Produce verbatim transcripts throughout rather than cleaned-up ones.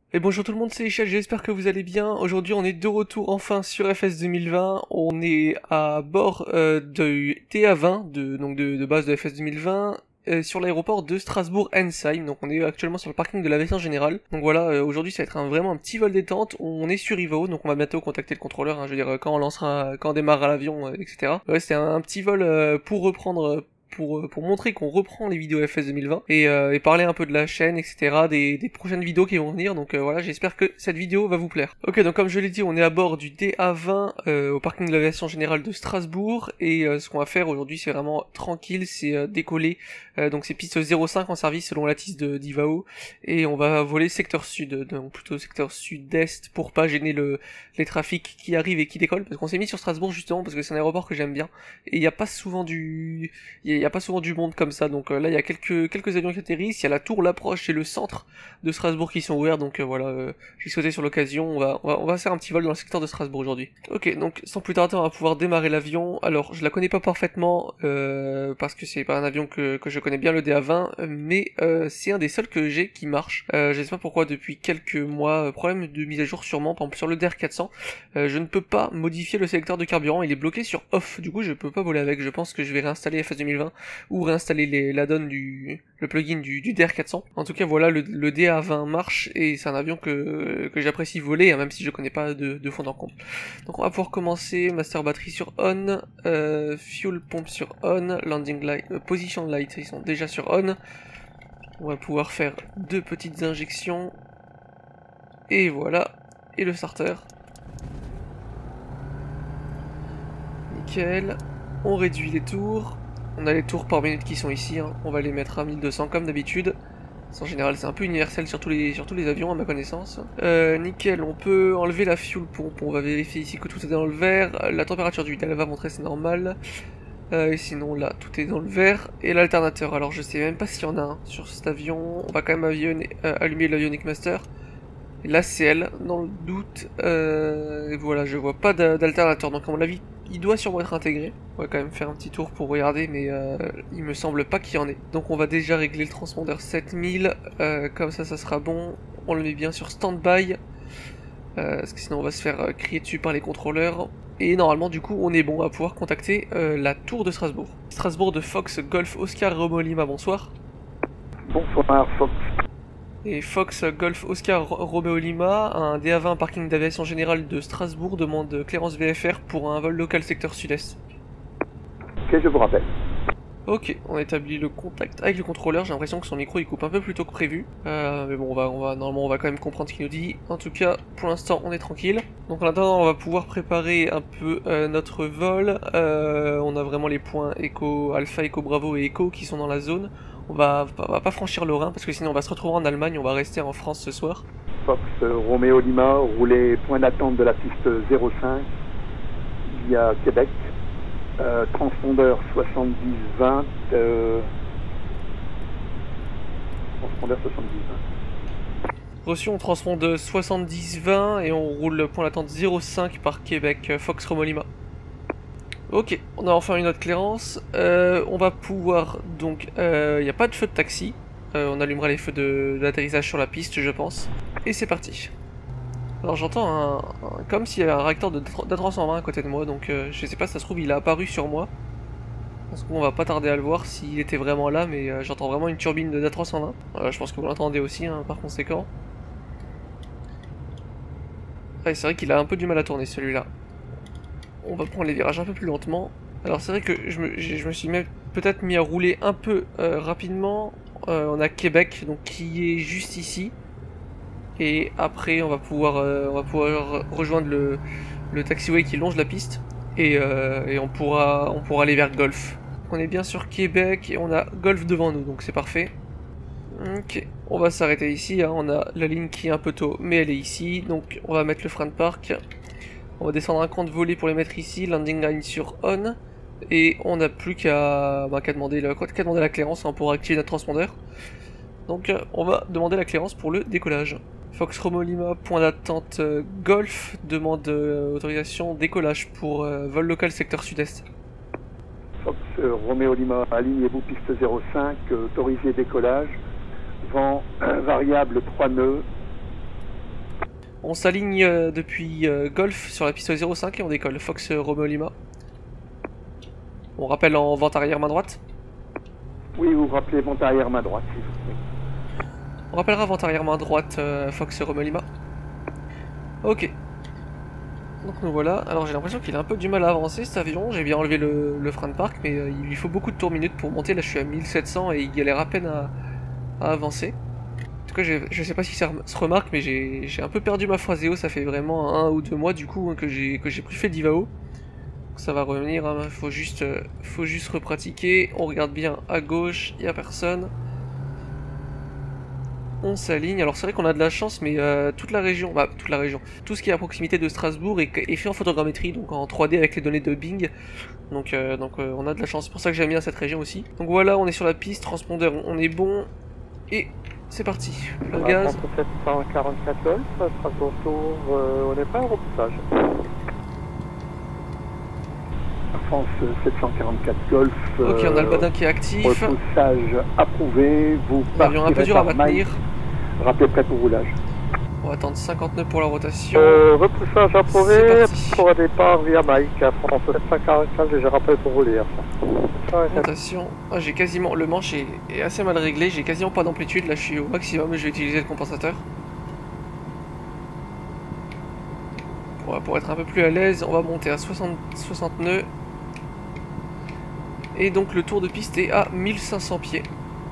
Et bonjour tout le monde, c'est Echelle, j'espère que vous allez bien. Aujourd'hui on est de retour enfin sur F S deux mille vingt, on est à bord euh, du T A vingt, de, donc de, de base de F S deux mille vingt, euh, sur l'aéroport de Strasbourg-Ensheim, donc on est actuellement sur le parking de l'aviation générale. Donc voilà, euh, aujourd'hui ça va être un, vraiment un petit vol détente, on est sur Ivo, donc on va bientôt contacter le contrôleur, hein, je veux dire quand on lancera, quand on démarrera l'avion, euh, et cetera. Ouais, c'était un, un petit vol euh, pour reprendre... Euh, Pour, pour montrer qu'on reprend les vidéos F S deux mille vingt et, euh, et parler un peu de la chaîne, et cetera, des, des prochaines vidéos qui vont venir, donc euh, voilà, j'espère que cette vidéo va vous plaire. Ok, donc comme je l'ai dit, on est à bord du D A vingt euh, au parking de l'aviation générale de Strasbourg, et euh, ce qu'on va faire aujourd'hui, c'est vraiment tranquille, c'est euh, décoller, euh, donc c'est piste zéro cinq en service selon la tisse de d'Ivao, et on va voler secteur sud, donc plutôt secteur sud-est, pour pas gêner le, les trafics qui arrivent et qui décollent, parce qu'on s'est mis sur Strasbourg justement, parce que c'est un aéroport que j'aime bien, et il n'y a pas souvent du... Il y a pas souvent du monde comme ça, donc euh, là il y a quelques quelques avions qui atterrissent, il y a la tour, l'approche et le centre de Strasbourg qui sont ouverts, donc euh, voilà, euh, j'ai sauté sur l'occasion, on va, on va on va faire un petit vol dans le secteur de Strasbourg aujourd'hui. Ok, donc sans plus tarder on va pouvoir démarrer l'avion. Alors je la connais pas parfaitement, euh, parce que c'est pas un avion que, que je connais bien, le D A vingt, mais euh, c'est un des seuls que j'ai qui marche, euh, je sais pas pourquoi depuis quelques mois, euh, problème de mise à jour sûrement, par exemple sur le D R quatre cents, euh, je ne peux pas modifier le sélecteur de carburant, il est bloqué sur off, du coup je peux pas voler avec, je pense que je vais réinstaller F S deux mille vingt, ou réinstaller les, la donne du le plugin du, du D R quatre cents. En tout cas voilà, le, le D A vingt marche et c'est un avion que, que j'apprécie voler, hein, même si je connais pas de, de fond en comble. Donc on va pouvoir commencer, master batterie sur on, euh, fuel pompe sur on, landing light, euh, position light, ils sont déjà sur on. On va pouvoir faire deux petites injections, et voilà, et le starter. Nickel, on réduit les tours. On a les tours par minute qui sont ici, hein. On va les mettre à mille deux cents comme d'habitude. En général c'est un peu universel sur tous les, sur tous les avions à ma connaissance. Euh, nickel, on peut enlever la fuel pompe, on va vérifier ici que tout est dans le vert. La température du elle va montrer, c'est normal. Euh, et sinon là tout est dans le vert. Et l'alternateur, alors je sais même pas s'il y en a un sur cet avion. On va quand même avion, euh, allumer l'avionic master. Et là c'est elle, dans le doute. Euh, et voilà, je vois pas d'alternateur, donc à mon avis il doit sûrement être intégré. On va quand même faire un petit tour pour regarder, mais euh, il me semble pas qu'il y en ait. Donc on va déjà régler le transpondeur sept mille, euh, comme ça ça sera bon. On le met bien sur stand-by, euh, parce que sinon on va se faire euh, crier dessus par les contrôleurs. Et normalement du coup on est bon à pouvoir contacter euh, la tour de Strasbourg. Strasbourg de Fox Golf Oscar Romeo Lima, bonsoir. Bonsoir Fox. Et Fox Golf Oscar Romeo Lima, un D A vingt parking d'aviation générale de Strasbourg demande clearance V F R pour un vol local secteur sud-est. Ok, je vous rappelle. Ok, on établit le contact avec le contrôleur, j'ai l'impression que son micro il coupe un peu plus tôt que prévu. Euh, mais bon, on va, on va, normalement on va quand même comprendre ce qu'il nous dit. En tout cas, pour l'instant on est tranquille. Donc en attendant, on va pouvoir préparer un peu euh, notre vol. Euh, on a vraiment les points Echo, Alpha, Echo Bravo et Echo qui sont dans la zone. On va, on va pas franchir le Rhin parce que sinon on va se retrouver en Allemagne, on va rester en France ce soir. Fox euh, Romeo Lima, roulez point d'attente de la piste zéro cinq via Québec. Euh, transpondeur soixante-dix vingt. Euh... Transpondeur soixante-dix vingt. Reçu, on transfonde soixante-dix vingt et on roule point d'attente zéro cinq par Québec, Fox Romeo Lima. Ok, on a enfin une autre clairance. Euh, on va pouvoir donc... Il euh, n'y a pas de feu de taxi. Euh, on allumera les feux d'atterrissage sur la piste, je pense. Et c'est parti. Alors j'entends un, un... comme s'il y avait un réacteur d'A trois cent vingt à côté de moi, donc euh, je sais pas si ça se trouve il a apparu sur moi. Parce qu'on va pas tarder à le voir s'il était vraiment là, mais euh, j'entends vraiment une turbine d'A trois cent vingt. Voilà, je pense que vous l'entendez aussi, hein, par conséquent. Ouais, c'est vrai qu'il a un peu du mal à tourner celui-là. On va prendre les virages un peu plus lentement. Alors c'est vrai que je me, je me suis peut-être mis à rouler un peu euh, rapidement. Euh, on a Québec, donc qui est juste ici. Et après on va pouvoir, euh, on va pouvoir rejoindre le, le taxiway qui longe la piste. Et, euh, et on, pourra, on pourra aller vers Golf. On est bien sur Québec et on a Golf devant nous, donc c'est parfait. Ok, on va s'arrêter ici, hein. On a la ligne qui est un peu tôt, mais elle est ici. Donc on va mettre le frein de parc. On va descendre un compte volé pour les mettre ici, landing line sur on, et on n'a plus qu'à bah, qu'à demander, la, qu'à demander la clairance hein, pour activer notre transpondeur. Donc euh, on va demander la clairance pour le décollage. Fox Romeo Lima, point d'attente euh, Golf, demande euh, autorisation décollage pour euh, vol local secteur sud-est. Fox euh, Romeo Lima, alignez-vous piste zéro cinq, euh, autorisé décollage, vent euh, variable trois nœuds, On s'aligne euh, depuis euh, Golf sur la piste zéro cinq et on décolle. Fox euh, Romeo Lima. On rappelle en vente arrière main droite. Oui, vous rappelez vente arrière main droite, s'il vous plaît. On rappellera vente arrière main droite euh, Fox Romeo Lima. Ok. Donc nous voilà. Alors j'ai l'impression qu'il a un peu du mal à avancer cet avion. J'ai bien enlevé le, le frein de parc, mais euh, il lui faut beaucoup de tours minutes pour monter. Là je suis à mille sept cents et il galère à peine à, à avancer. En tout cas, je sais pas si ça se remarque, mais j'ai un peu perdu ma Phraseo. Ça fait vraiment un ou deux mois du coup hein, que j'ai que j'ai plus fait d'I V A O. Ça va revenir, hein. faut juste, euh, faut juste repratiquer. On regarde bien à gauche, il n'y a personne. On s'aligne. Alors c'est vrai qu'on a de la chance, mais euh, toute la région, bah toute la région, tout ce qui est à proximité de Strasbourg est, est fait en photogrammétrie, donc en trois D avec les données de Bing. Donc, euh, donc euh, on a de la chance. C'est pour ça que j'aime bien cette région aussi. Donc voilà, on est sur la piste, transpondeur, on est bon. Et c'est parti. Le gaz. sept cent quarante-quatre Golf, Strasbourg Tour, euh, on n'est pas en repoussage. France sept cent quarante-quatre Golf. Ok, on a le badin qui est actif. Repoussage approuvé. Vous l'avion un peu dur à maintenir. Rappelez prêt pour roulage. On va attendre cinquante nœuds pour la rotation. Euh, repoussage approuvé pour un départ via Mike à France sept cent quarante-quatre. J'ai rappelé pour rouler. Rotation. Ah, j'ai quasiment. Le manche est, est assez mal réglé. J'ai quasiment pas d'amplitude. Là, je suis au maximum. Je vais utiliser le compensateur. Pour, pour être un peu plus à l'aise, on va monter à soixante, soixante nœuds. Et donc le tour de piste est à mille cinq cents pieds.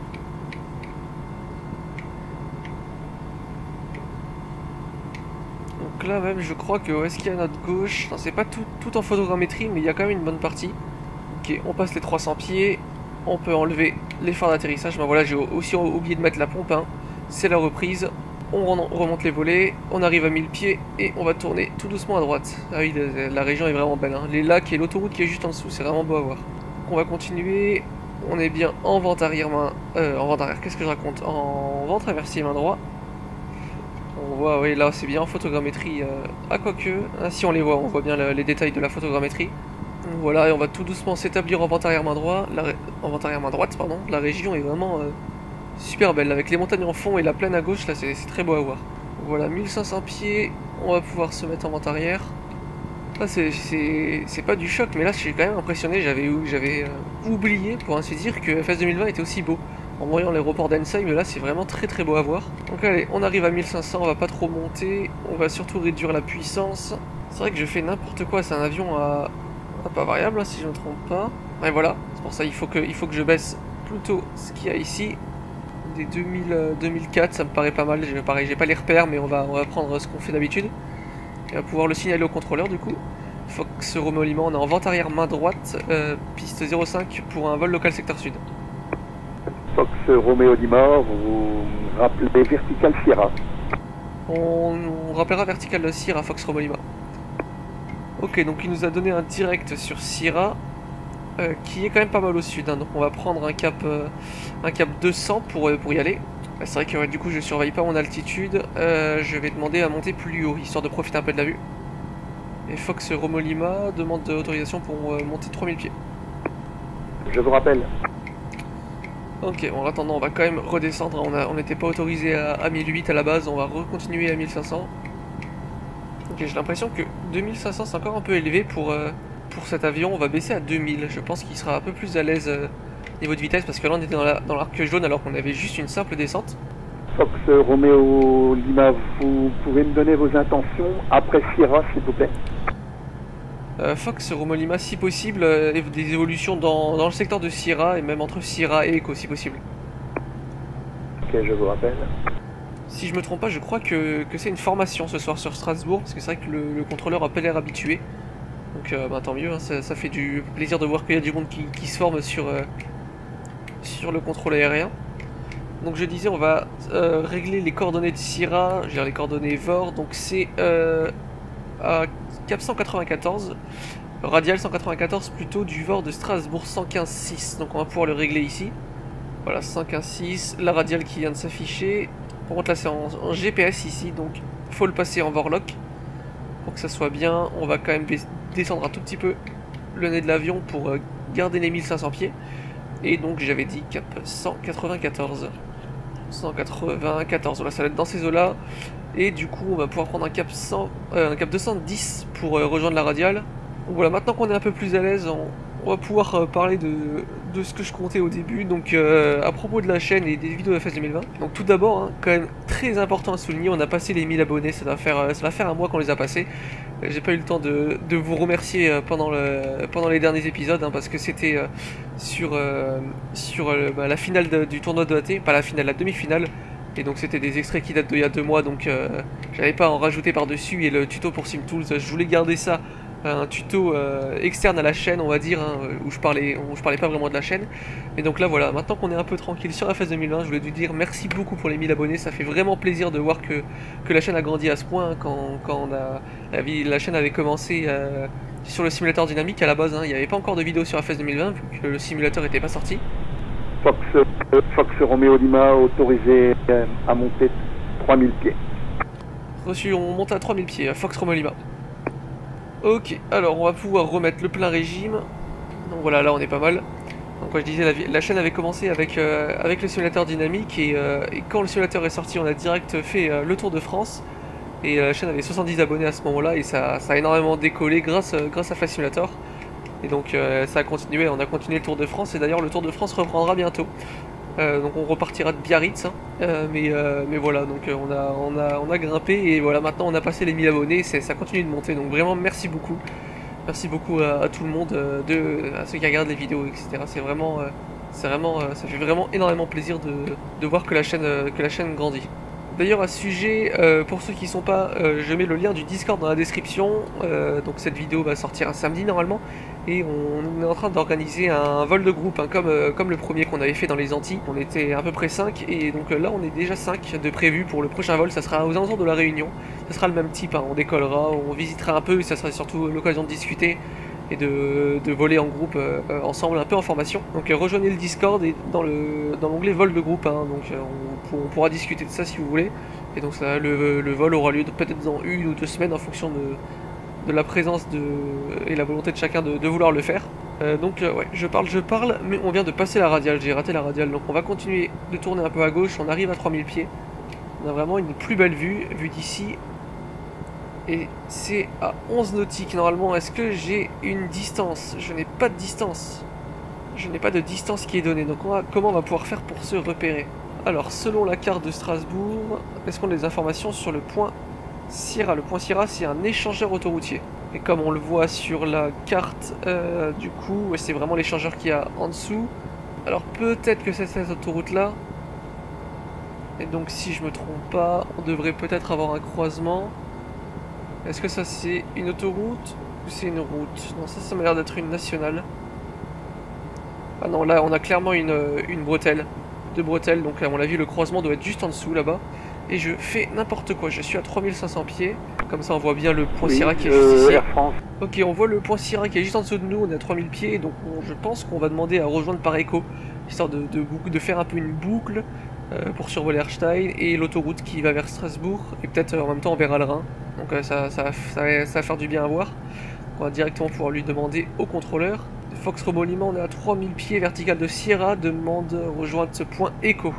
Donc là même je crois que est-ce qu'il y a à notre gauche? C'est pas tout, tout en photogrammétrie mais il y a quand même une bonne partie. Ok, on passe les trois cents pieds. On peut enlever les phares d'atterrissage. Ben voilà, j'ai aussi oublié de mettre la pompe. Hein. C'est la reprise. On remonte les volets. On arrive à mille pieds et on va tourner tout doucement à droite. Ah oui, la, la région est vraiment belle. Hein. Les lacs et l'autoroute qui est juste en dessous. C'est vraiment beau à voir. On va continuer, on est bien en vente arrière main, euh, en vente arrière, qu'est-ce que je raconte, en vente traversier main droit. On voit, oui là c'est bien en photogrammétrie, euh, ah quoique, hein, si on les voit, on voit bien le, les détails de la photogrammétrie. Voilà, et on va tout doucement s'établir en vente arrière main droit, la, en vente arrière main droite, pardon. La région est vraiment euh, super belle, avec les montagnes en fond et la plaine à gauche, là c'est très beau à voir. Voilà, mille cinq cents pieds, on va pouvoir se mettre en vente arrière. Là c'est pas du choc, mais là je suis quand même impressionné, j'avais euh, oublié pour ainsi dire que F S deux mille vingt était aussi beau. En voyant l'aéroport d'Ensheim, mais là c'est vraiment très très beau à voir. Donc allez, on arrive à mille cinq cents, on va pas trop monter, on va surtout réduire la puissance. C'est vrai que je fais n'importe quoi, c'est un avion à... à pas variable hein, si je ne me trompe pas. Et voilà, c'est pour ça il faut que, il faut que je baisse plutôt ce qu'il y a ici. Des deux mille, euh, deux mille quatre, ça me paraît pas mal, pareil j'ai pas les repères mais on va, on va prendre ce qu'on fait d'habitude. Et on va pouvoir le signaler au contrôleur du coup. Fox Romeo Lima, on est en vente arrière main droite, euh, piste zéro cinq pour un vol local secteur sud. Fox Romeo Lima, vous rappelez vertical Sierra. On, on rappellera vertical Sierra Fox Romeo Lima. Ok, donc il nous a donné un direct sur Sierra, euh, qui est quand même pas mal au sud. Hein, donc on va prendre un cap, euh, un cap deux cents pour, euh, pour y aller. C'est vrai que ouais, du coup je surveille pas mon altitude, euh, je vais demander à monter plus haut, histoire de profiter un peu de la vue. Et Fox Romeo Lima demande autorisation pour euh, monter trois mille pieds. Je vous rappelle. Ok, en attendant on va quand même redescendre, on n'était pas autorisé à, à mille huit à la base, on va recontinuer à mille cinq cents. Ok, j'ai l'impression que deux mille cinq cents c'est encore un peu élevé pour, euh, pour cet avion, on va baisser à deux mille, je pense qu'il sera un peu plus à l'aise euh, niveau de vitesse parce que là on était dans l'arc jaune alors qu'on avait juste une simple descente. Fox Romeo Lima, vous pouvez me donner vos intentions après Sierra s'il vous plaît. euh, Fox Romeo Lima si possible, euh, des évolutions dans, dans le secteur de Sierra et même entre Sierra et Echo si possible. Ok, je vous rappelle. Si je me trompe pas, je crois que, que c'est une formation ce soir sur Strasbourg parce que c'est vrai que le, le contrôleur a pas l'air habitué. Donc euh, bah, tant mieux, hein, ça, ça fait du plaisir de voir qu'il y a du monde qui, qui se forme sur... Euh, sur le contrôle aérien. Donc je disais on va euh, régler les coordonnées de Sierra, je veux dire les coordonnées V O R, donc c'est euh, à cap cent quatre-vingt-quatorze, radial cent quatre-vingt-quatorze plutôt du V O R de Strasbourg cent quinze six, donc on va pouvoir le régler ici. Voilà cent quinze six, la radiale qui vient de s'afficher, par contre là c'est en, en G P S ici, donc il faut le passer en V O R lock pour que ça soit bien. On va quand même descendre un tout petit peu le nez de l'avion pour euh, garder les mille cinq cents pieds. Et donc j'avais dit cap cent quatre-vingt-quatorze. cent quatre-vingt-quatorze, voilà, ça va être dans ces eaux là. Et du coup, on va pouvoir prendre un cap, cent, euh, un cap deux cent dix pour euh, rejoindre la radiale. Donc voilà, maintenant qu'on est un peu plus à l'aise, on, on va pouvoir euh, parler de, de ce que je comptais au début. Donc euh, à propos de la chaîne et des vidéos F S deux mille vingt. Donc tout d'abord, hein, quand même très important à souligner, on a passé les mille abonnés, ça va faire, ça va faire un mois qu'on les a passés. J'ai pas eu le temps de, de vous remercier pendant, le, pendant les derniers épisodes, hein, parce que c'était euh, sur, euh, sur euh, bah, la finale de, du tournoi de A T, pas la finale, la demi-finale. Et donc c'était des extraits qui datent d'il y a deux mois, donc euh, j'avais pas à en rajouter par-dessus. Et le tuto pour SimTools, je voulais garder ça, un tuto euh, externe à la chaîne, on va dire, hein, où, je parlais, où je parlais pas vraiment de la chaîne. Et donc là voilà, maintenant qu'on est un peu tranquille sur F S deux mille vingt, je voulais vous dire merci beaucoup pour les mille abonnés. Ça fait vraiment plaisir de voir que, que la chaîne a grandi à ce point, hein, quand, quand on a, la, la chaîne avait commencé euh, sur le simulateur dynamique à la base, hein. Il n'y avait pas encore de vidéo sur F S deux mille vingt vu que le simulateur n'était pas sorti. Fox, euh, Fox Romeo Lima autorisé euh, à monter trois mille pieds. Reçu, on monte à trois mille pieds, Fox Romeo Lima. Ok, alors on va pouvoir remettre le plein régime. Donc voilà, là on est pas mal. Donc comme je disais, la, la chaîne avait commencé avec, euh, avec le simulateur dynamique et, euh, et quand le simulateur est sorti, on a direct fait euh, le Tour de France. Et euh, la chaîne avait soixante-dix abonnés à ce moment-là et ça, ça a énormément décollé grâce, euh, grâce à Flight Simulator. Et donc euh, ça a continué, on a continué le Tour de France et d'ailleurs le Tour de France reprendra bientôt. Euh, donc on repartira de Biarritz, hein. euh, mais, euh, mais voilà, donc euh, on, a, on, a, on a grimpé et voilà, maintenant on a passé les mille abonnés, ça continue de monter, donc vraiment merci beaucoup. Merci beaucoup à, à tout le monde, euh, de, à ceux qui regardent les vidéos, et cetera. C'est vraiment, euh, c'est vraiment, euh, ça fait vraiment énormément plaisir de, de voir que la chaîne, euh, que la chaîne grandit. D'ailleurs à ce sujet, euh, pour ceux qui ne sont pas, euh, je mets le lien du Discord dans la description, euh, donc cette vidéo va sortir un samedi normalement, et on est en train d'organiser un vol de groupe, hein, comme, euh, comme le premier qu'on avait fait dans les Antilles. On était à peu près cinq, et donc euh, là on est déjà cinq de prévus pour le prochain vol, ça sera aux alentours de la Réunion, ça sera le même type, hein, on décollera, on visitera un peu, ça sera surtout l'occasion de discuter, et de, de voler en groupe euh, ensemble, un peu en formation. Donc euh, rejoignez le Discord et dans le dans l'onglet vol de groupe, hein, donc euh, on, on pourra discuter de ça si vous voulez. Et donc ça, le, le vol aura lieu peut-être dans une ou deux semaines en fonction de, de la présence de, et la volonté de chacun de, de vouloir le faire. Euh, donc euh, ouais, je parle, je parle, mais on vient de passer la radiale, j'ai raté la radiale, donc on va continuer de tourner un peu à gauche, on arrive à trois mille pieds. On a vraiment une plus belle vue, vue d'ici. Et c'est à onze nautiques normalement. Est-ce que j'ai une distance? Je n'ai pas de distance. Je n'ai pas de distance qui est donnée. Donc on va, comment on va pouvoir faire pour se repérer? Alors selon la carte de Strasbourg, est-ce qu'on a des informations sur le point Sierra? Le point Sierra c'est un échangeur autoroutier. Et comme on le voit sur la carte, euh, du coup, c'est vraiment l'échangeur qu'il y a en dessous. Alors peut-être que c'est cette autoroute là. Et donc si je me trompe pas, on devrait peut-être avoir un croisement. Est-ce que ça c'est une autoroute ou c'est une route? Non, ça ça m'a l'air d'être une nationale. Ah non, là on a clairement une, une bretelle. Deux bretelles, donc à mon avis le croisement doit être juste en dessous là-bas. Et je fais n'importe quoi, je suis à trois mille cinq cents pieds. Comme ça on voit bien le point oui, Sierra qui est euh, juste ici. Air France. Ok, on voit le point Sierra qui est juste en dessous de nous, on est à trois mille pieds. Donc on, je pense qu'on va demander à rejoindre par écho. Histoire de, de, de faire un peu une boucle. Euh, pour survoler Erstein et l'autoroute qui va vers Strasbourg et peut-être euh, en même temps vers le Rhin. Donc euh, ça, ça, ça, ça va faire du bien à voir. On va directement pouvoir lui demander au contrôleur. Fox Romeo Lima, on est à trois mille pieds, vertical de Sierra, demande rejoindre ce point écho.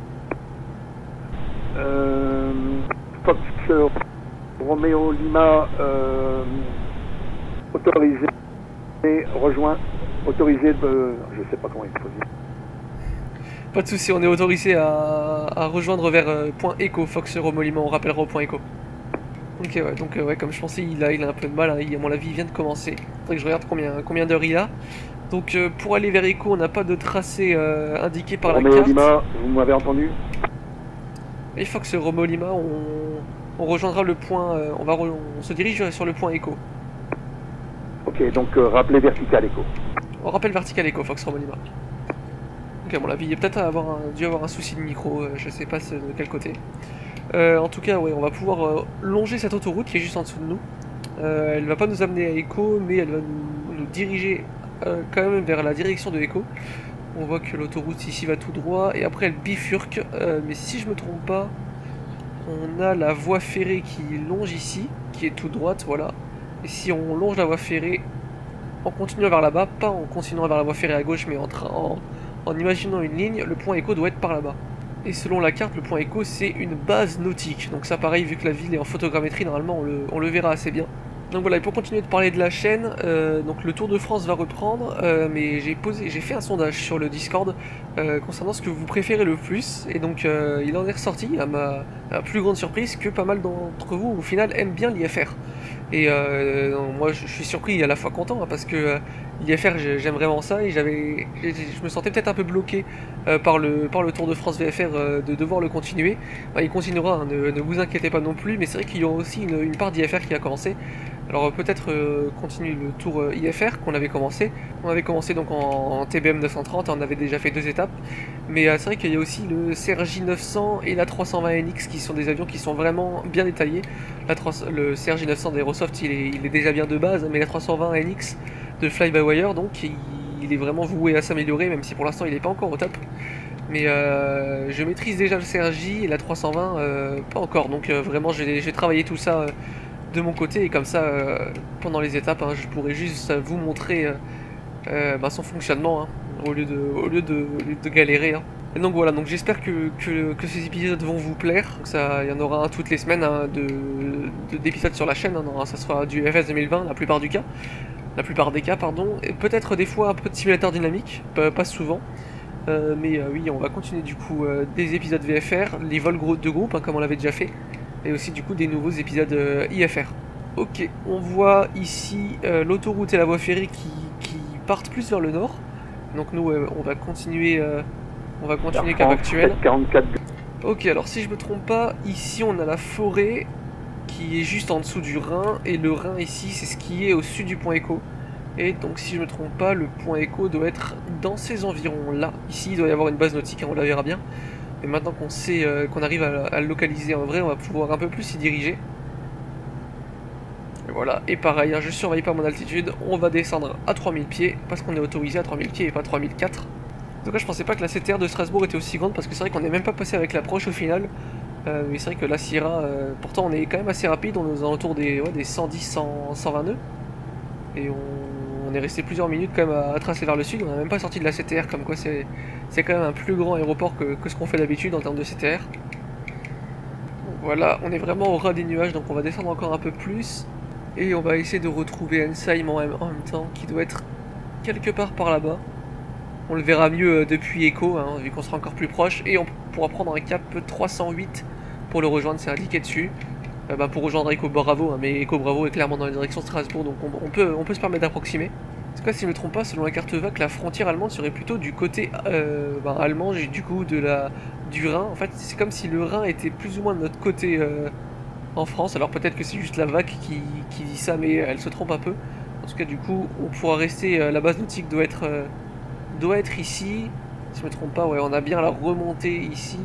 Euh, Fox Romeo Lima euh, autorisé rejoint autorisé de je sais pas comment il faut dire. Pas de souci, on est autorisé à, à rejoindre vers euh, point écho, Fox Romeo Lima, on rappellera au point écho. Ok, ouais, donc euh, ouais, comme je pensais, il a, il a un peu de mal, hein, il, à mon avis il vient de commencer. Faudrait que je regarde combien, combien d'heures il a. Donc euh, pour aller vers écho, on n'a pas de tracé euh, indiqué par Romeo la carte. Lima, vous m'avez entendu? Et Fox Romeo Lima, on, on rejoindra le point, euh, on, va re, on se dirige sur le point écho. Ok, donc euh, rappelez vertical écho. On rappelle vertical écho, Fox Romeo Lima. Ok, à mon avis, il y a peut-être avoir un, dû avoir un souci de micro, euh, je sais pas de quel côté. Euh, en tout cas, ouais, on va pouvoir euh, longer cette autoroute qui est juste en dessous de nous. Euh, elle va pas nous amener à Echo, mais elle va nous, nous diriger euh, quand même vers la direction de Echo. On voit que l'autoroute ici va tout droit, et après elle bifurque, euh, mais si je me trompe pas, on a la voie ferrée qui longe ici, qui est tout droite, voilà. Et si on longe la voie ferrée en continuant vers là-bas, pas en continuant vers la voie ferrée à gauche, mais en train... En, En imaginant une ligne, le point écho doit être par là-bas. Et selon la carte, le point écho c'est une base nautique. Donc ça pareil, vu que la ville est en photogrammétrie, normalement on le, on le verra assez bien. Donc voilà, et pour continuer de parler de la chaîne, euh, donc le Tour de France va reprendre, euh, mais j'ai posé, j'ai fait un sondage sur le Discord euh, concernant ce que vous préférez le plus, et donc euh, il en est ressorti, à ma, à ma plus grande surprise, que pas mal d'entre vous au final aiment bien l'I F R. Et euh, moi je suis surpris et à la fois content, hein, parce que euh, l'I F R j'aime vraiment ça, et j'avais, je me sentais peut-être un peu bloqué euh, par, le, par le Tour de France V F R euh, de devoir le continuer. Enfin, il continuera, hein, ne, ne vous inquiétez pas non plus, mais c'est vrai qu'il y aura aussi une, une part d'I F R qui a commencé. Alors peut-être euh, continuer le tour euh, I F R qu'on avait commencé. On avait commencé donc en, en T B M neuf cent trente, on avait déjà fait deux étapes. Mais euh, c'est vrai qu'il y a aussi le C R J neuf cents et la trois cent vingt N X qui sont des avions qui sont vraiment bien détaillés. La trois, le C R J neuf cents d'Aerosoft il est, il est déjà bien de base, mais la trois cent vingt N X de Fly-by-Wire donc il, il est vraiment voué à s'améliorer, même si pour l'instant il n'est pas encore au top. Mais euh, je maîtrise déjà le C R J et la trois cent vingt euh, pas encore, donc euh, vraiment je vais, je vais travailler tout ça euh, de mon côté, et comme ça euh, pendant les étapes hein, je pourrais juste vous montrer euh, euh, bah, son fonctionnement hein, au lieu de, au lieu de, au lieu de galérer hein. Et donc voilà, donc j'espère que, que, que ces épisodes vont vous plaire. Ça, il y en aura un toutes les semaines hein, de, de, d'épisodes sur la chaîne hein, ça sera du F S deux mille vingt la plupart du cas la plupart des cas pardon, et peut-être des fois un peu de simulateur dynamique, pas, pas souvent. Euh, mais euh, oui, on va continuer du coup euh, des épisodes V F R, les vols de groupe hein, comme on l'avait déjà fait, et aussi du coup des nouveaux épisodes euh, I F R. Ok, on voit ici euh, l'autoroute et la voie ferrée qui, qui partent plus vers le nord. Donc nous euh, on va continuer euh, on va continuer cap actuel. quarante-quatre. Ok, alors si je me trompe pas, ici on a la forêt qui est juste en dessous du Rhin, et le Rhin ici c'est ce qui est au sud du point écho. Et donc si je me trompe pas, le point écho doit être dans ces environs là. Ici il doit y avoir une base nautique, hein, on la verra bien. Et maintenant qu'on sait euh, qu'on arrive à, à le localiser en vrai, on va pouvoir un peu plus s'y diriger. Et voilà, et pareil, hein, je surveille pas mon altitude, on va descendre à trois mille pieds, parce qu'on est autorisé à trois mille pieds et pas trois mille quatre. En tout cas je pensais pas que la C T R de Strasbourg était aussi grande, parce que c'est vrai qu'on n'est même pas passé avec l'approche au final. Euh, mais c'est vrai que la Sierra, euh, pourtant on est quand même assez rapide, on est aux alentours des, ouais, des cent dix cent vingt nœuds. Et on, on est resté plusieurs minutes quand même à, à tracer vers le sud, on n'a même pas sorti de la C T R, comme quoi c'est quand même un plus grand aéroport que, que ce qu'on fait d'habitude en termes de C T R. Donc voilà, on est vraiment au ras des nuages, donc on va descendre encore un peu plus. Et on va essayer de retrouver Ensheim en même, en même temps, qui doit être quelque part par là-bas. On le verra mieux euh, depuis Echo, hein, vu qu'on sera encore plus proche. Et on pourra prendre un cap trois cent huit pour le rejoindre, c'est indiqué dessus. Euh, bah, pour rejoindre Echo Bravo, hein, mais Echo Bravo est clairement dans la direction de Strasbourg, donc on, on, peut, on peut se permettre d'approximer. En tout cas, si je ne me trompe pas, selon la carte V A C, la frontière allemande serait plutôt du côté euh, bah, allemand, du coup de la, du Rhin. En fait, c'est comme si le Rhin était plus ou moins de notre côté euh, en France. Alors peut-être que c'est juste la V A C qui, qui dit ça, mais elle se trompe un peu. En tout cas, du coup, on pourra rester, euh, la base nautique doit être, euh, doit être ici. Si je me trompe pas, ouais, on a bien la remontée ici.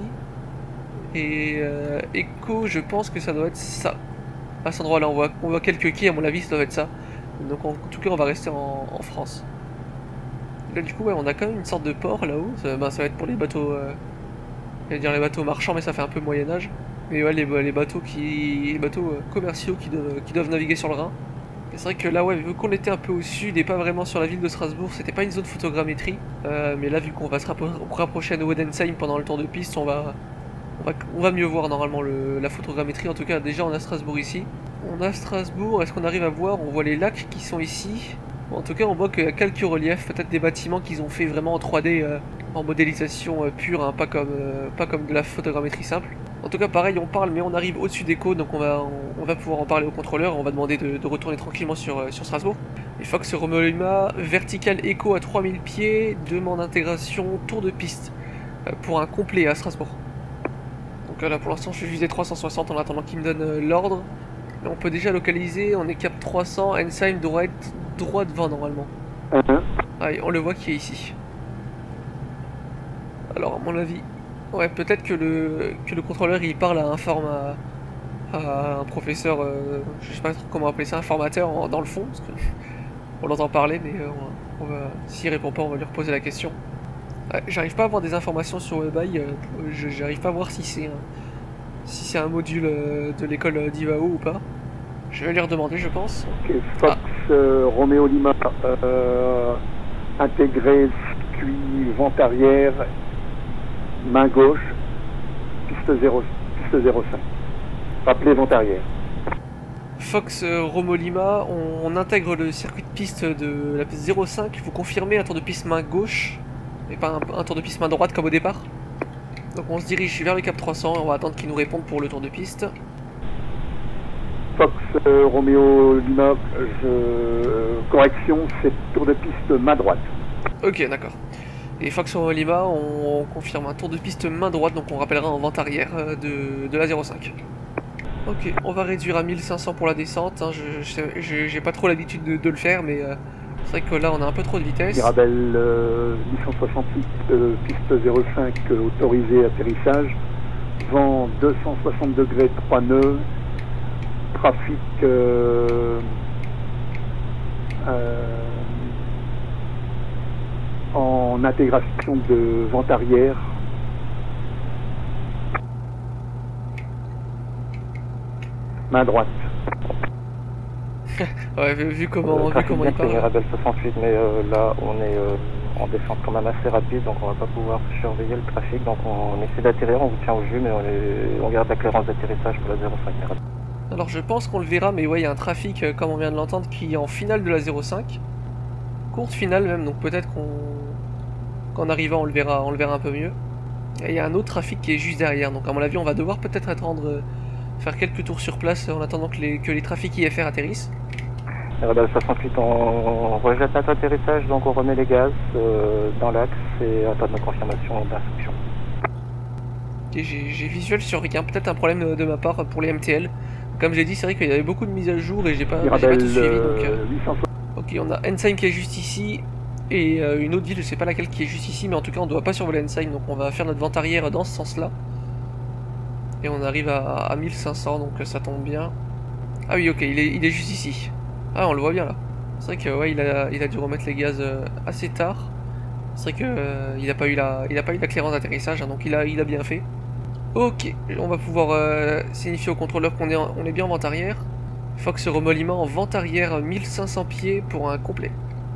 Et euh, Echo, je pense que ça doit être ça. À cet endroit-là, on voit, on voit quelques quais, à mon avis, ça doit être ça. Donc en, en tout cas, on va rester en, en France. Là, du coup, ouais, on a quand même une sorte de port là-haut. Ça, ben, ça va être pour les bateaux, euh, je vais dire les bateaux marchands, mais ça fait un peu Moyen-Âge. Mais ouais, les, les bateaux qui, les bateaux euh, commerciaux qui doivent, qui doivent naviguer sur le Rhin. C'est vrai que là, ouais, vu qu'on était un peu au sud et pas vraiment sur la ville de Strasbourg, c'était pas une zone photogrammétrie. Euh, mais là, vu qu'on va se rappro rapprocher à nouveau d'Ensheim pendant le tour de piste, on va, on va, on va mieux voir normalement le, la photogrammétrie. En tout cas, déjà, on a Strasbourg ici. On a Strasbourg, est-ce qu'on arrive à voir? On voit les lacs qui sont ici. Bon, en tout cas, on voit qu'il y a quelques reliefs, peut-être des bâtiments qu'ils ont fait vraiment en trois D, euh, en modélisation euh, pure, hein, pas, comme, euh, pas comme de la photogrammétrie simple. En tout cas, pareil, on parle, mais on arrive au-dessus d'Echo, donc on va, on, on va pouvoir en parler au contrôleur. On va demander de, de retourner tranquillement sur, euh, sur Strasbourg. Et Fox Romulima, vertical Echo à trois mille pieds, demande d'intégration, tour de piste euh, pour un complet à Strasbourg. Donc euh, là, pour l'instant, je suis visé trois cent soixante en attendant qu'il me donne euh, l'ordre. On peut déjà localiser, on est cap trois cents, Ensheim doit être droit devant normalement. Uh-huh. Allez, on le voit qui est ici. Alors, à mon avis, ouais, peut-être que le, que le contrôleur il parle à un format, à un professeur, euh, je sais pas trop comment appeler ça, un formateur en, dans le fond, parce que on l'entend parler, mais euh, on va, s'il répond pas, on va lui reposer la question. Ouais, j'arrive pas à avoir des informations sur WebEye, euh, j'arrive pas à voir si c'est un, si c'est un module euh, de l'école d'Ivao ou pas. Je vais lui redemander, je pense. Ok, Fox, ah. euh, Roméo Lima, euh, intégré, circuit, vente arrière, main gauche, piste zéro, piste zéro cinq. Rappelez vent arrière. Fox euh, Romo Lima, on, on intègre le circuit de piste de la piste zéro cinq. Vous confirmez un tour de piste main gauche et pas un, un tour de piste main droite comme au départ. Donc on se dirige vers le cap trois cents et on va attendre qu'ils nous répondent pour le tour de piste. Fox euh, Romeo Lima, je... euh, correction, c'est tour de piste main droite. Ok, d'accord. Et Fox Romo Lima, on, on confirme un tour de piste main droite, donc on rappellera en vente arrière euh, de, de la zéro cinq. Ok, on va réduire à mille cinq cents pour la descente, hein. je j'ai pas trop l'habitude de, de le faire, mais euh, c'est vrai que là on a un peu trop de vitesse. Mirabel euh, huit cent soixante-huit, euh, piste zéro cinq, euh, autorisé atterrissage, vent deux cent soixante degrés, trois nœuds, trafic euh, euh, en intégration de vent arrière. Main droite. Ouais, vu, vu comment, euh, vu comment il parle. Mirabel soixante-huit, mais euh, là on est euh, en descente quand même assez rapide, donc on va pas pouvoir surveiller le trafic, donc on, on essaie d'atterrir, on vous tient au jus, mais on, est, on garde la clairance d'atterrissage pour la zéro cinq Mirabel. Alors je pense qu'on le verra, mais ouais, il y a un trafic, euh, comme on vient de l'entendre, qui est en finale de la zéro cinq. Courte finale même, donc peut-être qu'on qu'en arrivant on le verra, on le verra un peu mieux. Et il y a un autre trafic qui est juste derrière, donc à mon avis on va devoir peut-être attendre, euh, faire quelques tours sur place en attendant que les, que les trafics I F R atterrissent. Mirabel soixante-huit, on, on rejette notre atterrissage, donc on remet les gaz euh, dans l'axe et attend notre confirmation d'instruction. Ok, j'ai visuel sur rien, peut-être un problème de, de ma part pour les M T L. Comme j'ai dit, c'est vrai qu'il y avait beaucoup de mises à jour et j'ai pas, pas tout suivi. Donc, euh... Ok, on a Ensign qui est juste ici et euh, une autre ville, je sais pas laquelle qui est juste ici, mais en tout cas on doit pas survoler Ensign, donc on va faire notre vente arrière dans ce sens-là. Et on arrive à, à mille cinq cents, donc ça tombe bien. Ah oui, ok, il est, il est juste ici. Ah, on le voit bien là. C'est vrai que ouais, il a, il a dû remettre les gaz euh, assez tard. C'est vrai que euh, il a pas eu la, il a pas eu la clairance d'atterrissage, hein, donc il a, il a bien fait. Ok, on va pouvoir euh, signifier au contrôleur qu'on est, en, on est bien en vente arrière. Fox Romolima en vente arrière mille cinq cents pieds pour un complet.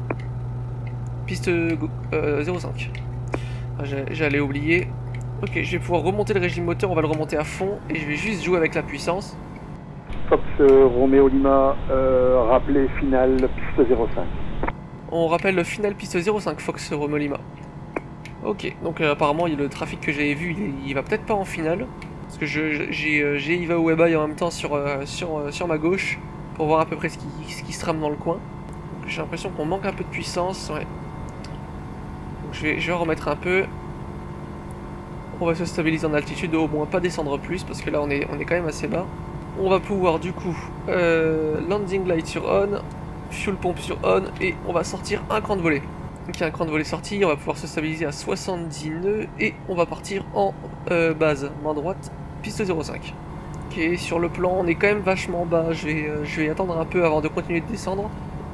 Piste euh, zéro cinq. Ah, j'allais oublier. Ok, je vais pouvoir remonter le régime moteur, on va le remonter à fond et je vais juste jouer avec la puissance. Fox euh, Romeo Lima, euh, rappelé finale piste zéro cinq. On rappelle le final piste zéro cinq Fox Romeo Lima. Ok, donc euh, apparemment le trafic que j'avais vu, il, il va peut-être pas en finale. Parce que j'ai euh, Iva Webai en même temps sur, euh, sur, euh, sur ma gauche pour voir à peu près ce qui, ce qui se trame dans le coin. J'ai l'impression qu'on manque un peu de puissance, ouais. Donc je vais, je vais remettre un peu. On va se stabiliser en altitude, au moins pas descendre plus parce que là on est, on est quand même assez bas. On va pouvoir du coup euh, landing light sur on, fuel pompe sur on et on va sortir un cran de volée. Donc il y a un cran de volée sorti, on va pouvoir se stabiliser à soixante-dix nœuds et on va partir en euh, base, main droite, piste zéro cinq. Ok, sur le plan on est quand même vachement bas, je vais, euh, je vais attendre un peu avant de continuer de descendre.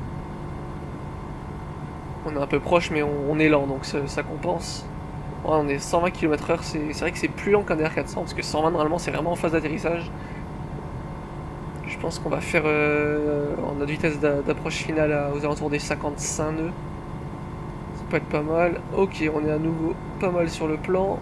On est un peu proche mais on, on est lent donc ça, ça compense. Ouais, on est cent vingt kilomètres heure, c'est vrai que c'est plus lent qu'un D R quatre cents parce que cent vingt normalement c'est vraiment en phase d'atterrissage. Je pense qu'on va faire euh, en notre vitesse d'approche finale à, aux alentours des cinquante-cinq nœuds. Ça peut être pas mal. Ok, on est à nouveau pas mal sur le plan.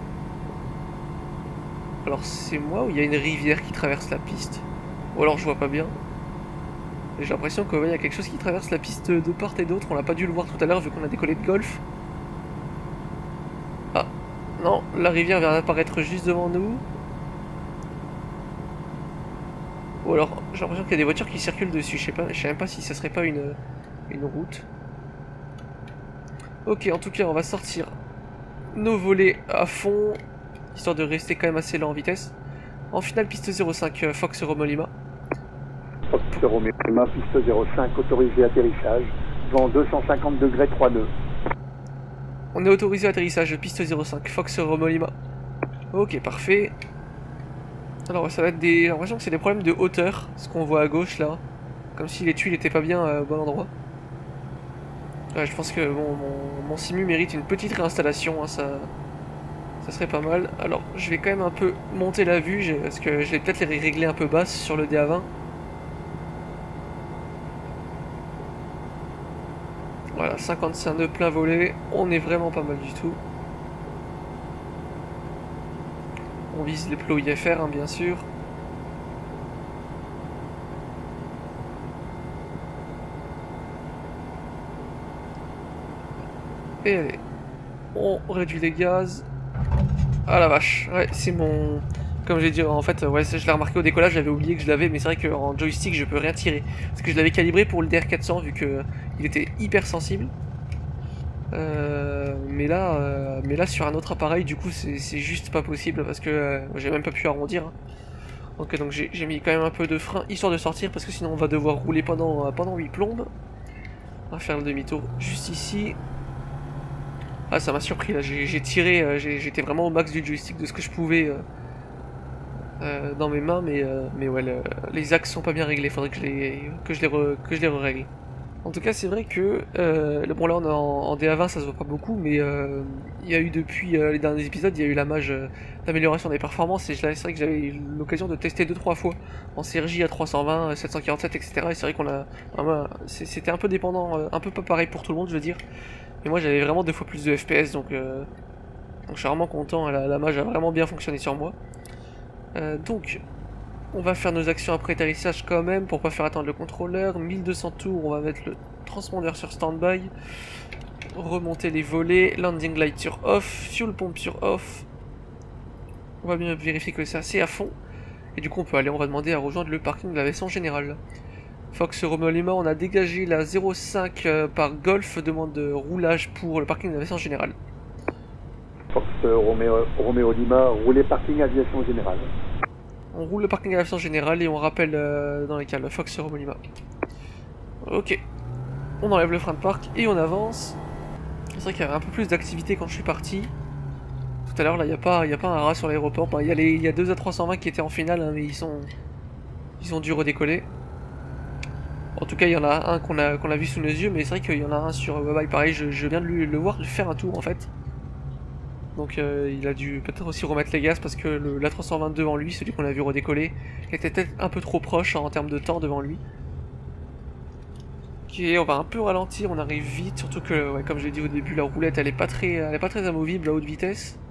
Alors c'est moi ou il y a une rivière qui traverse la piste? Ou alors je vois pas bien. J'ai l'impression qu'il ouais, y a quelque chose qui traverse la piste de part et d'autre. On l'a pas dû le voir tout à l'heure vu qu'on a décollé de golf. Ah, non, la rivière vient d'apparaître juste devant nous. Ou alors, j'ai l'impression qu'il y a des voitures qui circulent dessus, je sais pas, je sais même pas si ça serait pas une, une route. Ok, en tout cas, on va sortir nos volets à fond, histoire de rester quand même assez lent en vitesse. En finale, piste zéro cinq, Fox Romeo Lima. Fox Romeo Lima, piste zéro cinq, autorisé atterrissage, vent deux cent cinquante degrés, trois nœuds. On est autorisé atterrissage, piste zéro cinq, Fox Romeo Lima. Ok, parfait. Alors ça va être des... J'ai l'impression que c'est des problèmes de hauteur, ce qu'on voit à gauche là. Comme si les tuiles n'étaient pas bien euh, au bon endroit. Ouais, je pense que bon, mon, mon simu mérite une petite réinstallation, hein, ça... ça serait pas mal. Alors je vais quand même un peu monter la vue, parce que je vais peut-être les régler un peu basse sur le D A vingt. Voilà, cinquante-cinq nœuds plein volet, on est vraiment pas mal du tout. On vise les plots I F R, hein, bien sûr. Et allez, on réduit les gaz. Ah la vache, ouais, c'est mon... Comme j'ai dit, en fait, ouais, ça, je l'ai remarqué au décollage, j'avais oublié que je l'avais, mais c'est vrai qu'en joystick, je peux rien tirer. Parce que je l'avais calibré pour le D R quatre cents, vu que il était hyper sensible. Euh, mais là, euh, mais là sur un autre appareil, du coup, c'est juste pas possible, parce que euh, j'ai même pas pu arrondir. Hein. Donc, donc j'ai mis quand même un peu de frein, histoire de sortir, parce que sinon on va devoir rouler pendant, euh, pendant huit plombes. On va faire le demi-tour juste ici. Ah, ça m'a surpris, là, j'ai tiré, euh, j'étais vraiment au max du joystick de ce que je pouvais... Euh, Euh, dans mes mains, mais, euh, mais ouais, le, les axes sont pas bien réglés, faudrait que je les, que je les, re, que je les règle. En tout cas, c'est vrai que, euh, bon là on est en, en D A vingt, ça se voit pas beaucoup, mais il euh, y a eu depuis euh, les derniers épisodes, il y a eu la mage euh, d'amélioration des performances, et c'est vrai que j'avais eu l'occasion de tester deux trois fois en C R J à trois cent vingt, sept cent quarante-sept, et cetera. Et c'est vrai qu'on a, ah, c'était un peu dépendant, euh, un peu pas pareil pour tout le monde, je veux dire. Mais moi j'avais vraiment deux fois plus de F P S, donc, euh, donc je suis vraiment content, la, la mage a vraiment bien fonctionné sur moi. Euh, donc, on va faire nos actions après atterrissage quand même, pour pas faire attendre le contrôleur. mille deux cents tours, on va mettre le transpondeur sur standby. Remonter les volets, landing light sur off, fuel pompe sur off. On va bien vérifier que ça c'est à fond. Et du coup on peut aller, on va demander à rejoindre le parking de la vaisseau générale. Fox Romeo Lima, on a dégagé la zéro cinq euh, par Golf, demande de roulage pour le parking de la vaisseau générale. Fox Romeo, Romeo Lima, rouler parking aviation générale. On roule le parking aviation générale et on rappelle euh, dans les cales Fox Romeo Lima. Ok. On enlève le frein de parc et on avance. C'est vrai qu'il y avait un peu plus d'activité quand je suis parti. Tout à l'heure, là, il n'y a, a pas un rat sur l'aéroport. Il y, y a deux A trois cent vingt qui étaient en finale, hein, mais ils sont ils ont dû redécoller. En tout cas, il y en a un qu'on a, qu'on a vu sous nos yeux, mais c'est vrai qu'il y en a un sur Bye Bye. Pareil, je, je viens de lui, le voir faire un tour en fait. Donc euh, il a dû peut-être aussi remettre les gaz parce que l'A trois cent vingt devant lui, celui qu'on a vu redécoller, était peut-être un peu trop proche hein, en termes de temps devant lui. Ok, on va un peu ralentir, on arrive vite, surtout que, ouais, comme je l'ai dit au début, la roulette elle est pas très, elle est pas très amovible à haute vitesse.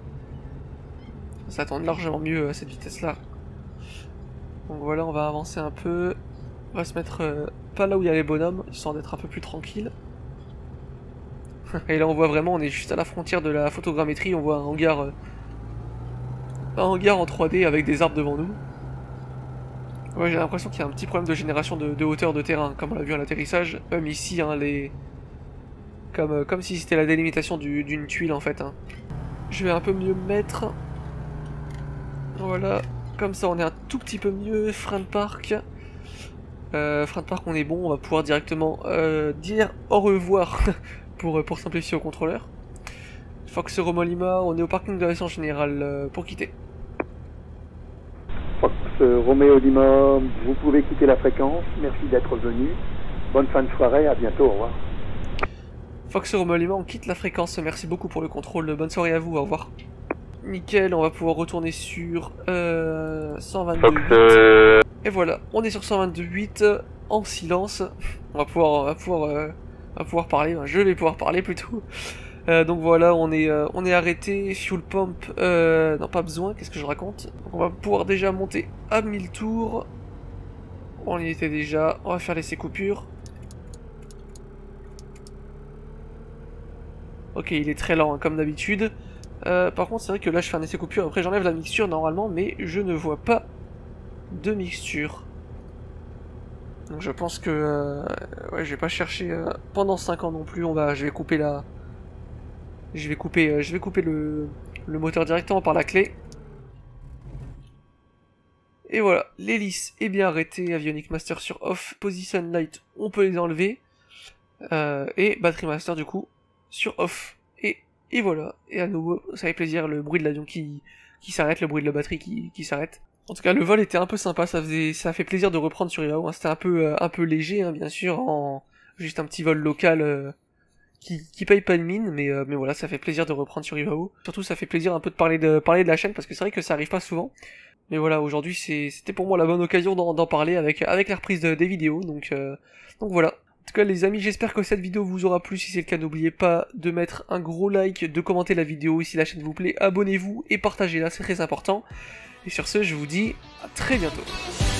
Ça tourne largement mieux à cette vitesse-là. Donc voilà, on va avancer un peu. On va se mettre euh, pas là où il y a les bonhommes, histoire d'être un peu plus tranquille. Et là on voit vraiment, on est juste à la frontière de la photogrammétrie, on voit un hangar, euh, un hangar en trois D avec des arbres devant nous. Ouais, j'ai l'impression qu'il y a un petit problème de génération de, de hauteur de terrain, comme on l'a vu à l'atterrissage. Même ici, hein, les... comme, euh, comme si c'était la délimitation d'une du, tuile en fait. Hein. Je vais un peu mieux me mettre. Voilà, comme ça on est un tout petit peu mieux. Frein de parc. Euh, frein de parc, on est bon, on va pouvoir directement euh, dire au revoir. Pour, pour simplifier au contrôleur. Fox Romeo Lima, on est au parking de la vaisseau générale euh, pour quitter. Fox Romeo Lima, vous pouvez quitter la fréquence, merci d'être venu. Bonne fin de soirée, à bientôt, au revoir. Fox Romeo Lima, on quitte la fréquence, merci beaucoup pour le contrôle, bonne soirée à vous, au revoir. Nickel, on va pouvoir retourner sur euh, cent vingt-deux virgule huit. Euh... Et voilà, on est sur cent vingt-deux virgule huit en silence. On va pouvoir, on va pouvoir euh, à pouvoir parler, je vais pouvoir parler plutôt. Euh, donc voilà, on est, euh, on est arrêté, fuel pump, euh, non pas besoin, qu'est-ce que je raconte. Donc on va pouvoir déjà monter à mille tours. On y était déjà, on va faire laisser coupure. Ok, il est très lent hein, comme d'habitude. Euh, par contre c'est vrai que là je fais un essai coupure, après j'enlève la mixture normalement, mais je ne vois pas de mixture. Donc je pense que euh, ouais, je vais pas chercher euh, pendant cinq ans non plus. On va, je vais couper la, je vais couper, euh, je vais couper le, le moteur directement par la clé. Et voilà, l'hélice est bien arrêtée. Avionics Master sur off, Position Light, on peut les enlever. Euh, et Battery Master du coup sur off. Et et voilà. Et à nouveau, ça fait plaisir le bruit de l'avion qui qui s'arrête, le bruit de la batterie qui qui s'arrête. En tout cas, le vol était un peu sympa, ça faisait, ça fait plaisir de reprendre sur Iwao, hein. C'était un peu, euh, un peu léger, hein, bien sûr, en juste un petit vol local euh, qui, qui paye pas de mine, mais, euh, mais voilà, ça fait plaisir de reprendre sur Iwao. Surtout, ça fait plaisir un peu de parler de, parler de la chaîne, parce que c'est vrai que ça arrive pas souvent. Mais voilà, aujourd'hui, c'était pour moi la bonne occasion d'en parler avec, avec la reprise de, des vidéos, donc, euh, donc voilà. En tout cas les amis, j'espère que cette vidéo vous aura plu. Si c'est le cas, n'oubliez pas de mettre un gros like, de commenter la vidéo. Si la chaîne vous plaît, abonnez-vous et partagez-la, c'est très important. Et sur ce, je vous dis à très bientôt.